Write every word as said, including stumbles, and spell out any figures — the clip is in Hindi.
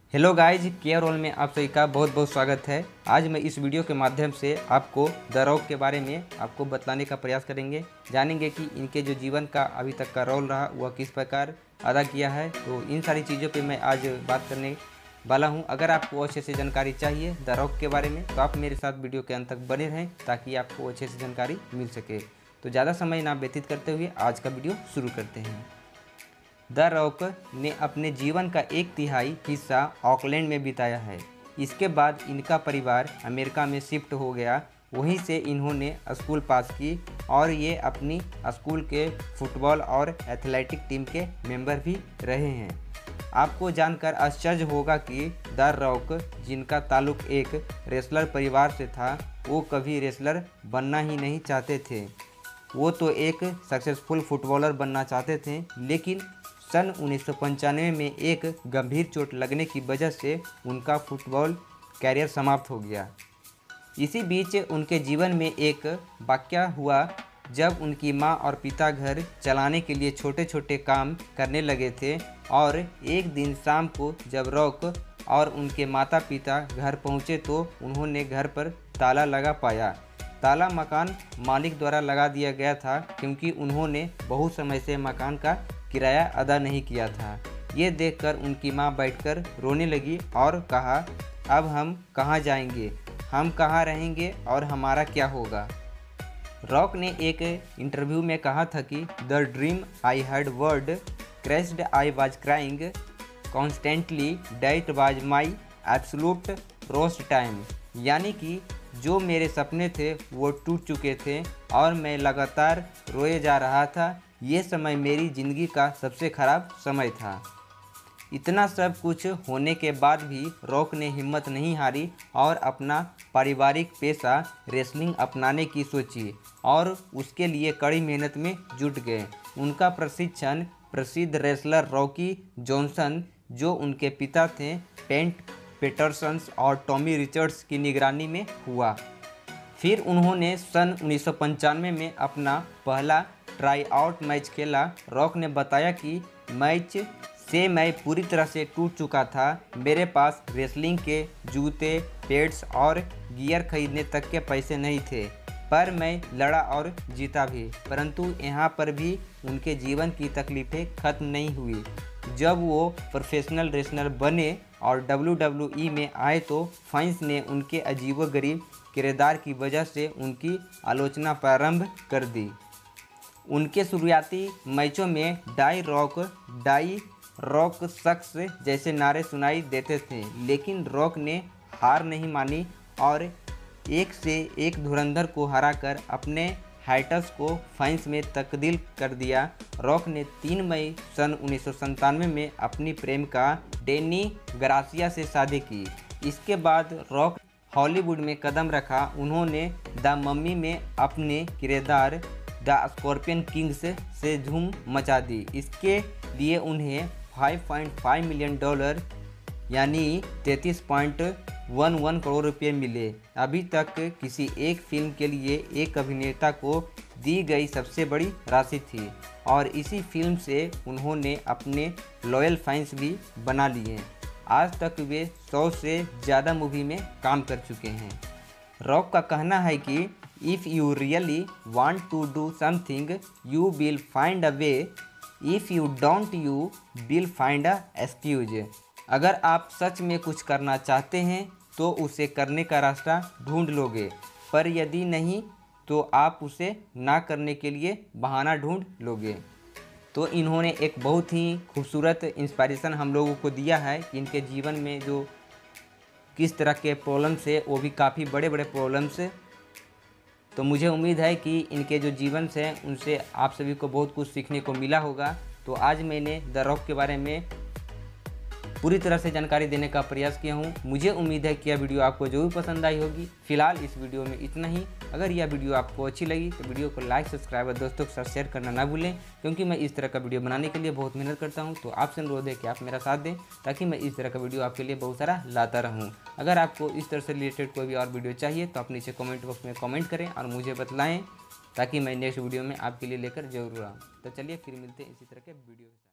हेलो गाइज, केयर रोल में आप सभी का बहुत बहुत स्वागत है। आज मैं इस वीडियो के माध्यम से आपको द रॉक के बारे में आपको बतलाने का प्रयास करेंगे। जानेंगे कि इनके जो जीवन का अभी तक का रोल रहा वह किस प्रकार अदा किया है। तो इन सारी चीज़ों पे मैं आज बात करने वाला हूं। अगर आपको अच्छे से जानकारी चाहिए द रॉक के बारे में तो आप मेरे साथ वीडियो के अंत तक बने रहें ताकि आपको अच्छे से जानकारी मिल सके। तो ज़्यादा समय ना व्यतीत करते हुए आज का वीडियो शुरू करते हैं। द रॉक ने अपने जीवन का एक तिहाई हिस्सा ऑकलैंड में बिताया है। इसके बाद इनका परिवार अमेरिका में शिफ्ट हो गया। वहीं से इन्होंने स्कूल पास की और ये अपनी स्कूल के फुटबॉल और एथलेटिक टीम के मेंबर भी रहे हैं। आपको जानकर आश्चर्य होगा कि द रॉक, जिनका ताल्लुक एक रेसलर परिवार से था, वो कभी रेसलर बनना ही नहीं चाहते थे। वो तो एक सक्सेसफुल फुटबॉलर बनना चाहते थे, लेकिन सन उन्नीस सौ पंचानवे में एक गंभीर चोट लगने की वजह से उनका फुटबॉल कैरियर समाप्त हो गया। इसी बीच उनके जीवन में एक वाक़या हुआ जब उनकी मां और पिता घर चलाने के लिए छोटे छोटे काम करने लगे थे और एक दिन शाम को जब रॉक और उनके माता पिता घर पहुंचे तो उन्होंने घर पर ताला लगा पाया। ताला मकान मालिक द्वारा लगा दिया गया था क्योंकि उन्होंने बहुत समय से मकान का किराया अदा नहीं किया था। ये देखकर उनकी मां बैठकर रोने लगी और कहा, अब हम कहाँ जाएंगे, हम कहाँ रहेंगे और हमारा क्या होगा। रॉक ने एक इंटरव्यू में कहा था कि the dream I had word crashed, I was crying constantly, that was my absolute roast time. यानी कि जो मेरे सपने थे वो टूट चुके थे और मैं लगातार रोए जा रहा था। ये समय मेरी ज़िंदगी का सबसे ख़राब समय था। इतना सब कुछ होने के बाद भी रॉक ने हिम्मत नहीं हारी और अपना पारिवारिक पेशा रेसलिंग अपनाने की सोची और उसके लिए कड़ी मेहनत में जुट गए। उनका प्रशिक्षण प्रसिद्ध रेसलर रॉकी जॉनसन, जो उनके पिता थे, पेंट पेटरसन और टॉमी रिचर्ड्स की निगरानी में हुआ। फिर उन्होंने सन उन्नीस सौ पंचानवे में अपना पहला ट्राई आउट मैच खेला। रॉक ने बताया कि मैच से मैं पूरी तरह से टूट चुका था। मेरे पास रेसलिंग के जूते, पैड्स और गियर खरीदने तक के पैसे नहीं थे, पर मैं लड़ा और जीता भी। परंतु यहाँ पर भी उनके जीवन की तकलीफ़ें खत्म नहीं हुई। जब वो प्रोफेशनल रेसलर बने और डब्ल्यू डब्ल्यू ई में आए तो फैंस ने उनके अजीबोगरीब किरदार की वजह से उनकी आलोचना प्रारंभ कर दी। उनके शुरुआती मैचों में die Rock, die Rock sucks जैसे नारे सुनाई देते थे, लेकिन रॉक ने हार नहीं मानी और एक से एक धुरंधर को हराकर अपने हाइटस को फैंस में तब्दील कर दिया। रॉक ने तीन मई सन उन्नीस सौ संतानवे में अपनी प्रेमिका डेनी ग्रासिया से शादी की। इसके बाद रॉक हॉलीवुड में कदम रखा। उन्होंने द मम्मी में अपने किरदार द स्कॉर्पियन किंग्स से धूम मचा दी। इसके लिए उन्हें पाँच पॉइंट पाँच मिलियन डॉलर यानी तैंतीस पॉइंट ग्यारह करोड़ रुपए मिले। अभी तक किसी एक फिल्म के लिए एक अभिनेता को दी गई सबसे बड़ी राशि थी और इसी फिल्म से उन्होंने अपने लॉयल फैंस भी बना लिए। आज तक वे सौ से ज़्यादा मूवी में काम कर चुके हैं। रॉक का कहना है कि if you really want to do something you will find a way, if you don't you will find a excuse. अगर आप सच में कुछ करना चाहते हैं तो उसे करने का रास्ता ढूंढ लोगे, पर यदि नहीं तो आप उसे ना करने के लिए बहाना ढूंढ लोगे। तो इन्होंने एक बहुत ही खूबसूरत इंस्पिरेशन हम लोगों को दिया है कि इनके जीवन में जो किस तरह के प्रॉब्लम्स है, वो भी काफ़ी बड़े बड़े प्रॉब्लम्स। तो मुझे उम्मीद है कि इनके जो जीवन से उनसे आप सभी को बहुत कुछ सीखने को मिला होगा। तो आज मैंने द रॉक के बारे में पूरी तरह से जानकारी देने का प्रयास किया हूँ। मुझे उम्मीद है कि यह वीडियो आपको जरूर पसंद आई होगी। फिलहाल इस वीडियो में इतना ही। अगर यह वीडियो आपको अच्छी लगी तो वीडियो को लाइक, सब्सक्राइब और दोस्तों के साथ शेयर करना ना भूलें, क्योंकि मैं इस तरह का वीडियो बनाने के लिए बहुत मेहनत करता हूँ। तो आपसे अनुरोध है कि आप मेरा साथ दें ताकि मैं इस तरह का वीडियो आपके लिए बहुत सारा लाता रहूँ। अगर आपको इस तरह से रिलेटेड कोई भी और वीडियो चाहिए तो आप नीचे कमेंट बॉक्स में कमेंट करें और मुझे बतलाएँ ताकि मैं नेक्स्ट वीडियो में आपके लिए लेकर जरूर आऊँ। तो चलिए फिर मिलते हैं इसी तरह के वीडियो।